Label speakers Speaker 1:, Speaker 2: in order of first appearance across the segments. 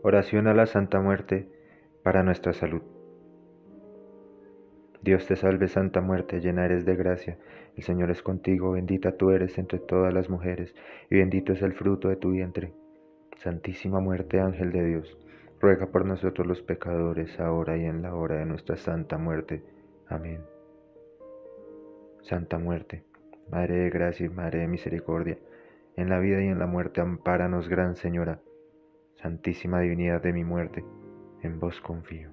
Speaker 1: Oración a la Santa Muerte para nuestra salud. Dios te salve, Santa Muerte, llena eres de gracia, el Señor es contigo, bendita tú eres entre todas las mujeres, y bendito es el fruto de tu vientre. Santísima Muerte, Ángel de Dios, ruega por nosotros los pecadores, ahora y en la hora de nuestra santa muerte. Amén. Santa Muerte, Madre de gracia y Madre de misericordia, en la vida y en la muerte ampáranos, Gran Señora. Santísima divinidad de mi muerte, en vos confío.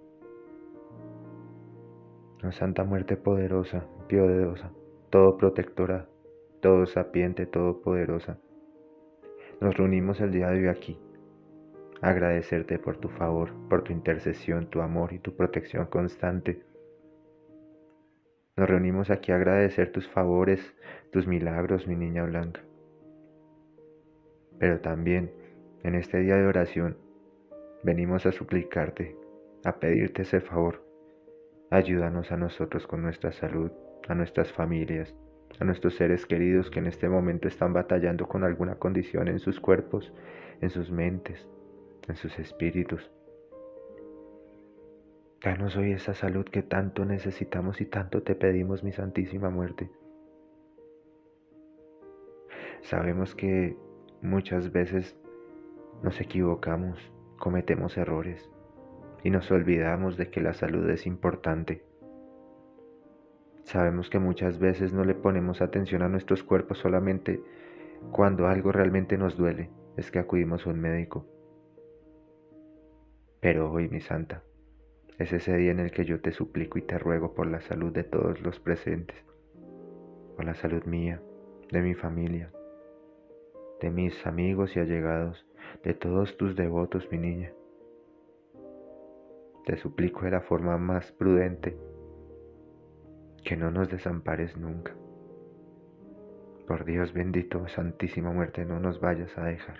Speaker 1: Oh Santa Muerte poderosa, piadosa, todo protectora, todo sapiente, todopoderosa, nos reunimos el día de hoy aquí a agradecerte por tu favor, por tu intercesión, tu amor y tu protección constante. Nos reunimos aquí a agradecer tus favores, tus milagros, mi niña blanca. Pero también, en este día de oración, venimos a suplicarte, a pedirte ese favor. Ayúdanos a nosotros con nuestra salud, a nuestras familias, a nuestros seres queridos que en este momento están batallando con alguna condición en sus cuerpos, en sus mentes, en sus espíritus. Danos hoy esa salud que tanto necesitamos y tanto te pedimos, mi Santísima Muerte. Sabemos que muchas veces nos equivocamos, cometemos errores y nos olvidamos de que la salud es importante. Sabemos que muchas veces no le ponemos atención a nuestros cuerpos solamente cuando algo realmente nos duele, es que acudimos a un médico. Pero hoy, mi santa, es ese día en el que yo te suplico y te ruego por la salud de todos los presentes, por la salud mía, de mi familia, de mis amigos y allegados, de todos tus devotos, mi niña. Te suplico de la forma más prudente que no nos desampares nunca. Por Dios bendito, Santísima Muerte, no nos vayas a dejar,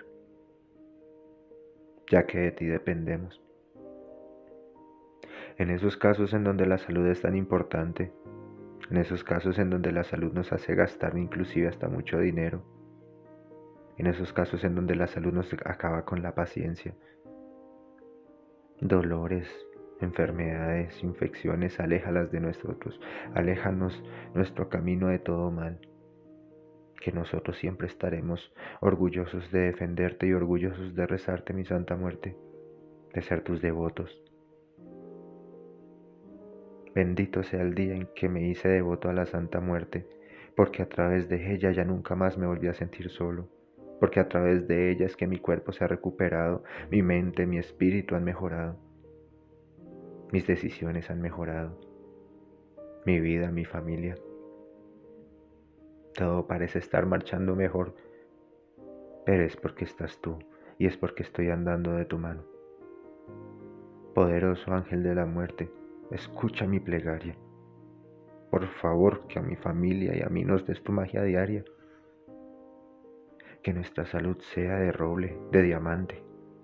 Speaker 1: ya que de ti dependemos. En esos casos en donde la salud es tan importante, en esos casos en donde la salud nos hace gastar inclusive hasta mucho dinero, en esos casos en donde la salud nos acaba con la paciencia, dolores, enfermedades, infecciones, aléjalas de nosotros, aléjanos nuestro camino de todo mal, que nosotros siempre estaremos orgullosos de defenderte y orgullosos de rezarte, mi Santa Muerte, de ser tus devotos. Bendito sea el día en que me hice devoto a la Santa Muerte, porque a través de ella ya nunca más me volví a sentir solo, porque a través de ella es que mi cuerpo se ha recuperado, mi mente, mi espíritu han mejorado, mis decisiones han mejorado, mi vida, mi familia. Todo parece estar marchando mejor, pero es porque estás tú y es porque estoy andando de tu mano. Poderoso ángel de la muerte, escucha mi plegaria. Por favor, que a mi familia y a mí nos des tu magia diaria. Que nuestra salud sea de roble, de diamante.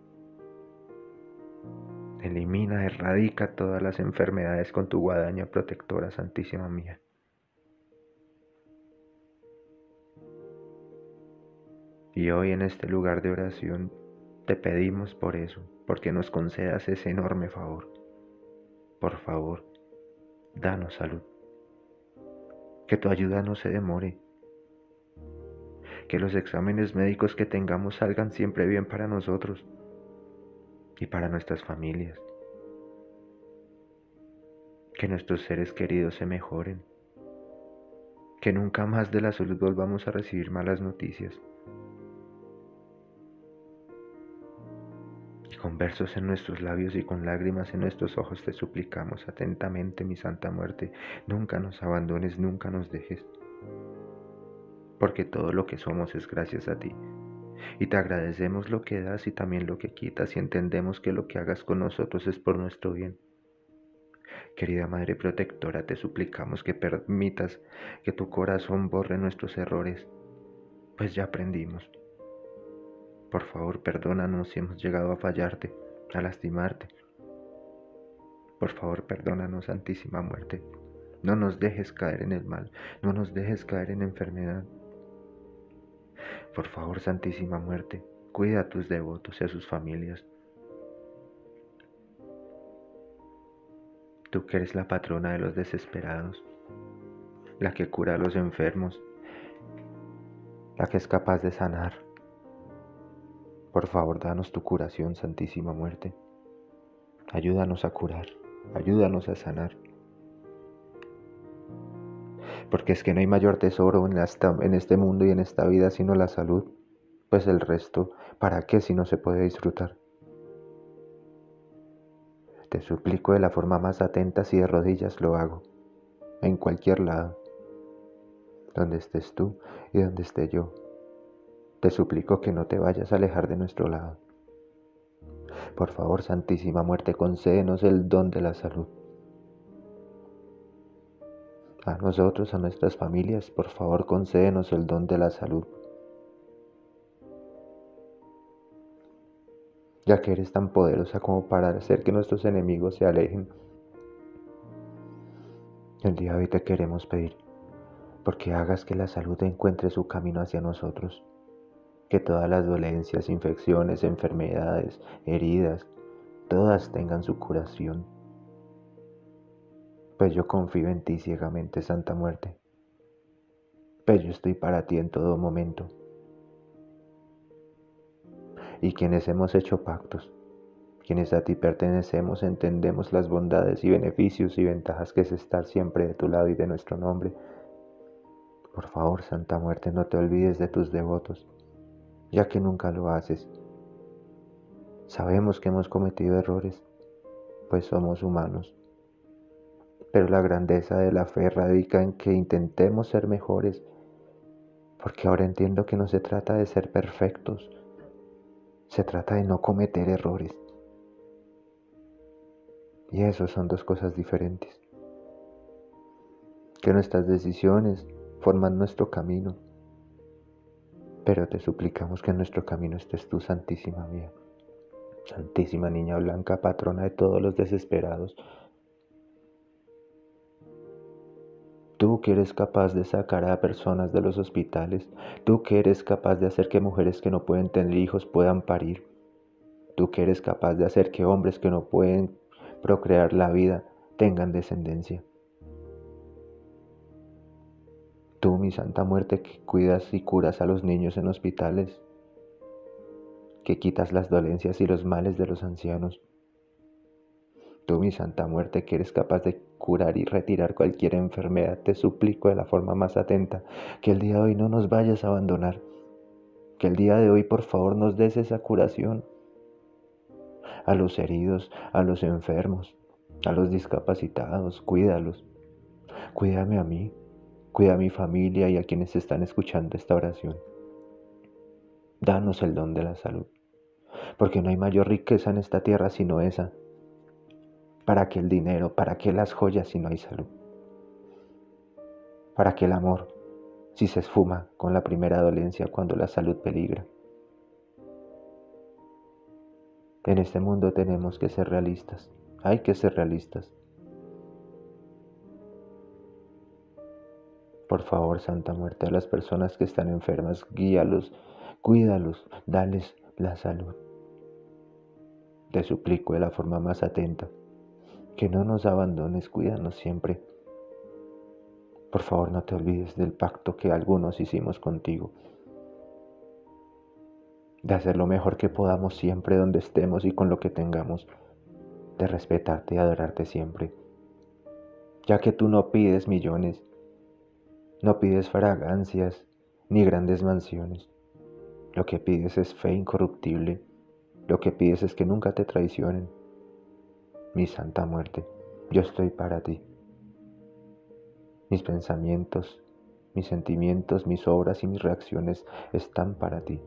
Speaker 1: Elimina, erradica todas las enfermedades con tu guadaña protectora, Santísima mía. Y hoy en este lugar de oración te pedimos por eso, porque nos concedas ese enorme favor. Por favor, danos salud. Que tu ayuda no se demore. Que los exámenes médicos que tengamos salgan siempre bien para nosotros y para nuestras familias. Que nuestros seres queridos se mejoren. Que nunca más de la salud volvamos a recibir malas noticias. Y con versos en nuestros labios y con lágrimas en nuestros ojos te suplicamos atentamente, mi Santa Muerte, nunca nos abandones, nunca nos dejes. Porque todo lo que somos es gracias a ti. Y te agradecemos lo que das y también lo que quitas y entendemos que lo que hagas con nosotros es por nuestro bien. Querida Madre Protectora, te suplicamos que permitas que tu corazón borre nuestros errores, pues ya aprendimos. Por favor, perdónanos si hemos llegado a fallarte, a lastimarte. Por favor, perdónanos, Santísima Muerte. No nos dejes caer en el mal, no nos dejes caer en enfermedad. Por favor, Santísima Muerte, cuida a tus devotos y a sus familias. tú que eres la patrona de los desesperados, la que cura a los enfermos, la que es capaz de sanar. Por favor, danos tu curación, Santísima Muerte. Ayúdanos a curar, ayúdanos a sanar. Porque es que no hay mayor tesoro en este mundo y en esta vida sino la salud. Pues el resto, ¿para qué si no se puede disfrutar? Te suplico de la forma más atenta, si de rodillas lo hago, en cualquier lado, donde estés tú y donde esté yo. Te suplico que no te vayas a alejar de nuestro lado. Por favor, Santísima Muerte, concédenos el don de la salud. A nosotros, a nuestras familias, por favor, concédenos el don de la salud. Ya que eres tan poderosa como para hacer que nuestros enemigos se alejen. El día de hoy te queremos pedir, porque hagas que la salud encuentre su camino hacia nosotros, que todas las dolencias, infecciones, enfermedades, heridas, todas tengan su curación. Pues yo confío en ti ciegamente, Santa Muerte. Pues yo estoy para ti en todo momento. Y quienes hemos hecho pactos, quienes a ti pertenecemos, entendemos las bondades y beneficios y ventajas que es estar siempre de tu lado y de nuestro nombre. Por favor, Santa Muerte, no te olvides de tus devotos, ya que nunca lo haces. Sabemos que hemos cometido errores, pues somos humanos. Pero la grandeza de la fe radica en que intentemos ser mejores, porque ahora entiendo que no se trata de ser perfectos, se trata de no cometer errores. Y eso son dos cosas diferentes. Que nuestras decisiones forman nuestro camino, pero te suplicamos que en nuestro camino estés tú, Santísima mía. Santísima Niña Blanca, patrona de todos los desesperados. Tú que eres capaz de sacar a personas de los hospitales, tú que eres capaz de hacer que mujeres que no pueden tener hijos puedan parir, tú que eres capaz de hacer que hombres que no pueden procrear la vida tengan descendencia. Tú, mi Santa Muerte, que cuidas y curas a los niños en hospitales, que quitas las dolencias y los males de los ancianos. Tú, mi Santa Muerte, que eres capaz de curar y retirar cualquier enfermedad, te suplico de la forma más atenta que el día de hoy no nos vayas a abandonar, que el día de hoy por favor nos des esa curación a los heridos, a los enfermos, a los discapacitados. Cuídalos, cuídame a mí, cuida a mi familia y a quienes están escuchando esta oración. Danos el don de la salud, porque no hay mayor riqueza en esta tierra sino esa. ¿Para qué el dinero? ¿Para qué las joyas si no hay salud? ¿Para qué el amor si se esfuma con la primera dolencia cuando la salud peligra? En este mundo tenemos que ser realistas, hay que ser realistas. Por favor, Santa Muerte, a las personas que están enfermas, guíalos, cuídalos, dales la salud. Te suplico de la forma más atenta, que no nos abandones, cuídanos siempre. Por favor, no te olvides del pacto que algunos hicimos contigo, de hacer lo mejor que podamos siempre donde estemos y con lo que tengamos, de respetarte y adorarte siempre, ya que tú no pides millones, no pides fragancias ni grandes mansiones. Lo que pides es fe incorruptible, lo que pides es que nunca te traicionen. Mi Santa Muerte, yo estoy para ti. Mis pensamientos, mis sentimientos, mis obras y mis reacciones están para ti.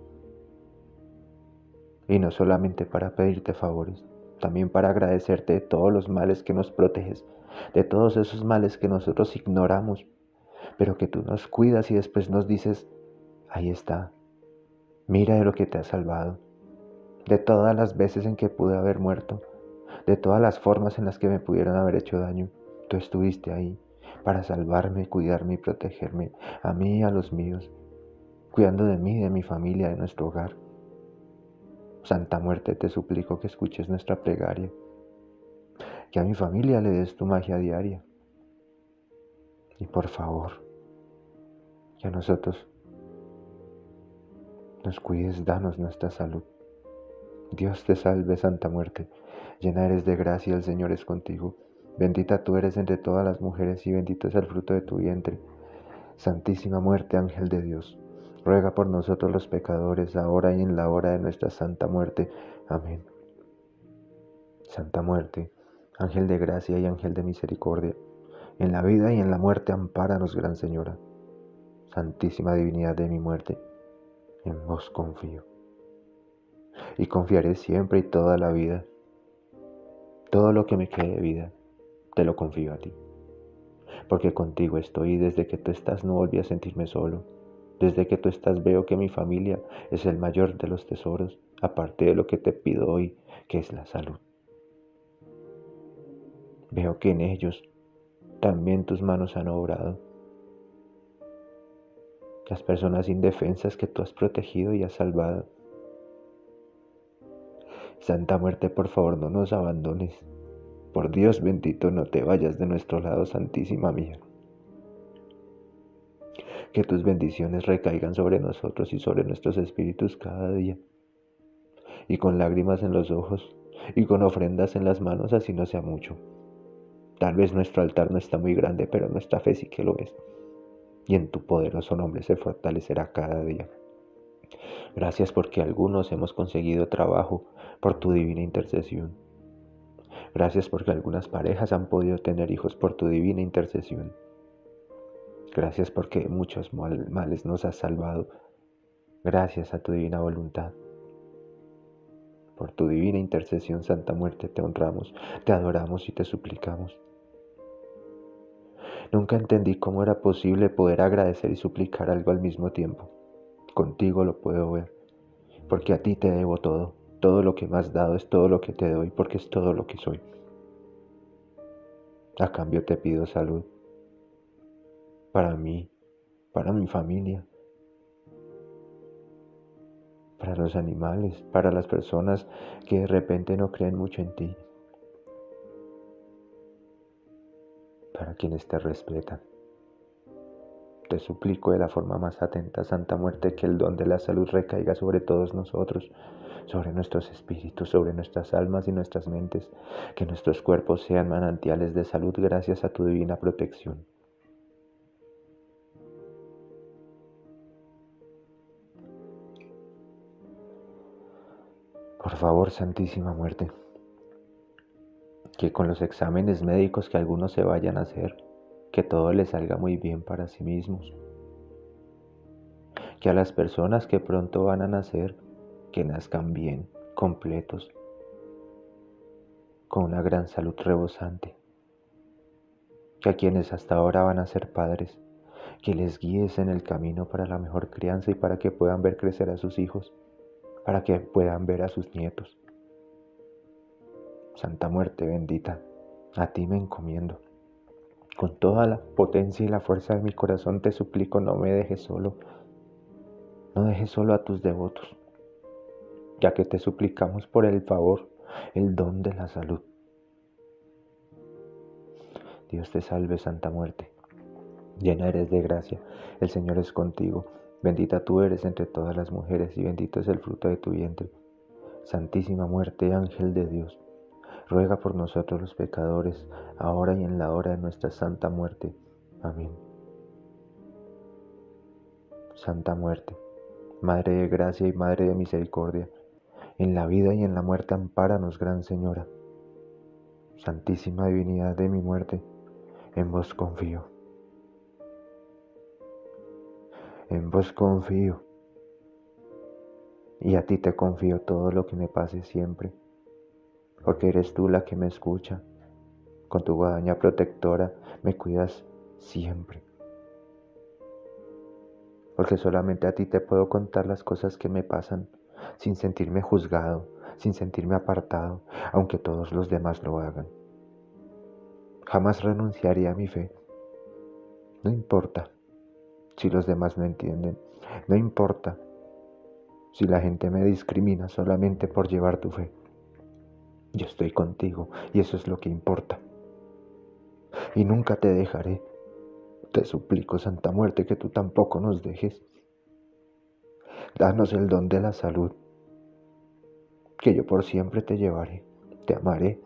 Speaker 1: Y no solamente para pedirte favores, también para agradecerte de todos los males que nos proteges, de todos esos males que nosotros ignoramos, pero que tú nos cuidas y después nos dices, ahí está, mira de lo que te ha salvado, de todas las veces en que pude haber muerto, de todas las formas en las que me pudieron haber hecho daño, tú estuviste ahí para salvarme, cuidarme y protegerme, a mí y a los míos, cuidando de mí, de mi familia, de nuestro hogar. Santa Muerte, te suplico que escuches nuestra plegaria, que a mi familia le des tu magia diaria. Y por favor, que a nosotros nos cuides, danos nuestra salud. Dios te salve, Santa Muerte, llena eres de gracia, el Señor es contigo. Bendita tú eres entre todas las mujeres y bendito es el fruto de tu vientre. Santísima Muerte, Ángel de Dios, ruega por nosotros los pecadores, ahora y en la hora de nuestra santa muerte. Amén. Santa Muerte, Ángel de gracia y Ángel de misericordia, en la vida y en la muerte ampáranos, Gran Señora. Santísima Divinidad de mi muerte, en vos confío. Y confiaré siempre y toda la vida. Todo lo que me quede de vida, te lo confío a ti. Porque contigo estoy y desde que tú estás no volví a sentirme solo. Desde que tú estás veo que mi familia es el mayor de los tesoros, aparte de lo que te pido hoy, que es la salud. Veo que en ellos también tus manos han obrado. Las personas indefensas que tú has protegido y has salvado. Santa Muerte, por favor, no nos abandones. Por Dios bendito, no te vayas de nuestro lado, Santísima mía. Que tus bendiciones recaigan sobre nosotros y sobre nuestros espíritus cada día. Y con lágrimas en los ojos y con ofrendas en las manos, así no sea mucho. Tal vez nuestro altar no está muy grande, pero nuestra fe sí que lo es. Y en tu poderoso nombre se fortalecerá cada día. Gracias porque algunos hemos conseguido trabajo por tu divina intercesión. Gracias porque algunas parejas han podido tener hijos por tu divina intercesión. Gracias porque muchos males nos has salvado. Gracias a tu divina voluntad. Por tu divina intercesión, Santa Muerte, te honramos, te adoramos y te suplicamos. Nunca entendí cómo era posible poder agradecer y suplicar algo al mismo tiempo. Contigo lo puedo ver, porque a ti te debo todo. Todo lo que me has dado es todo lo que te doy, porque es todo lo que soy. A cambio te pido salud, para mí, para mi familia, para los animales, para las personas que de repente no creen mucho en ti, para quienes te respetan. Te suplico de la forma más atenta, Santa Muerte, que el don de la salud recaiga sobre todos nosotros, sobre nuestros espíritus, sobre nuestras almas y nuestras mentes, que nuestros cuerpos sean manantiales de salud gracias a tu divina protección. Por favor, Santísima Muerte, que con los exámenes médicos que algunos se vayan a hacer, que todo les salga muy bien para sí mismos. Que a las personas que pronto van a nacer, que nazcan bien, completos, con una gran salud rebosante. Que a quienes hasta ahora van a ser padres, que les guíes en el camino para la mejor crianza y para que puedan ver crecer a sus hijos, para que puedan ver a sus nietos. Santa Muerte bendita, a ti me encomiendo. Con toda la potencia y la fuerza de mi corazón te suplico, no me dejes solo. No dejes solo a tus devotos, ya que te suplicamos por el favor, el don de la salud. Dios te salve, Santa Muerte. Llena eres de gracia, el Señor es contigo. Bendita tú eres entre todas las mujeres y bendito es el fruto de tu vientre. Santísima Muerte, Ángel de Dios, ruega por nosotros los pecadores, ahora y en la hora de nuestra santa muerte. Amén. Santa Muerte, Madre de gracia y Madre de misericordia, en la vida y en la muerte ampáranos, Gran Señora. Santísima Divinidad de mi muerte, en vos confío. En vos confío. Y a ti te confío todo lo que me pase siempre, porque eres tú la que me escucha. Con tu guadaña protectora me cuidas siempre. Porque solamente a ti te puedo contar las cosas que me pasan, sin sentirme juzgado, sin sentirme apartado, aunque todos los demás lo hagan. Jamás renunciaré a mi fe. No importa si los demás no entienden, no importa si la gente me discrimina solamente por llevar tu fe. Yo estoy contigo y eso es lo que importa. Y nunca te dejaré. Te suplico, Santa Muerte, que tú tampoco nos dejes. Danos el don de la salud, que yo por siempre te llevaré, te amaré.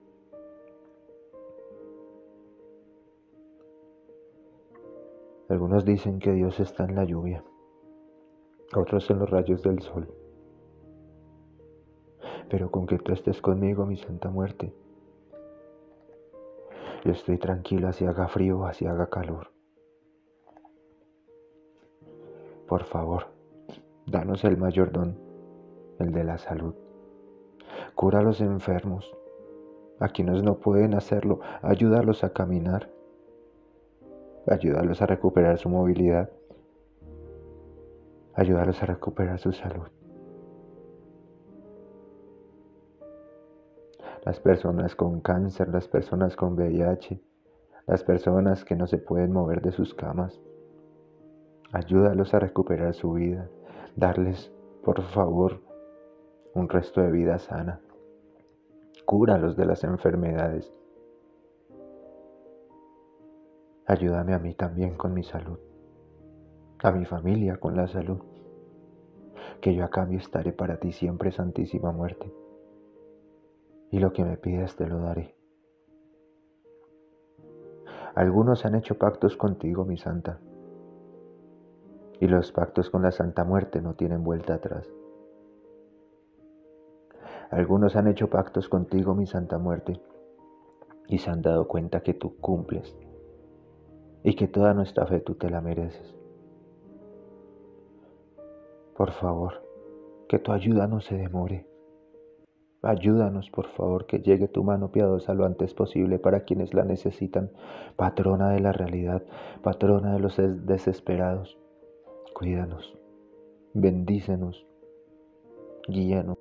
Speaker 1: Algunos dicen que Dios está en la lluvia, otros en los rayos del sol. Pero con que tú estés conmigo, mi Santa Muerte, yo estoy tranquilo, así haga frío, así haga calor. Por favor, danos el mayor don, el de la salud. Cura a los enfermos, a quienes no pueden hacerlo, ayúdalos a caminar, ayúdalos a recuperar su movilidad, ayúdalos a recuperar su salud. Las personas con cáncer, las personas con VIH, las personas que no se pueden mover de sus camas, ayúdalos a recuperar su vida, darles, por favor, un resto de vida sana. Cúralos de las enfermedades. Ayúdame a mí también con mi salud, a mi familia con la salud, que yo a cambio estaré para ti siempre, Santísima Muerte, y lo que me pidas te lo daré. Algunos han hecho pactos contigo, mi Santa, y los pactos con la Santa Muerte no tienen vuelta atrás. Algunos han hecho pactos contigo, mi Santa Muerte, y se han dado cuenta que tú cumples, y que toda nuestra fe tú te la mereces. Por favor, que tu ayuda no se demore. Ayúdanos, por favor, que llegue tu mano piadosa lo antes posible para quienes la necesitan. Patrona de la realidad, patrona de los desesperados, cuídanos, bendícenos, guíanos.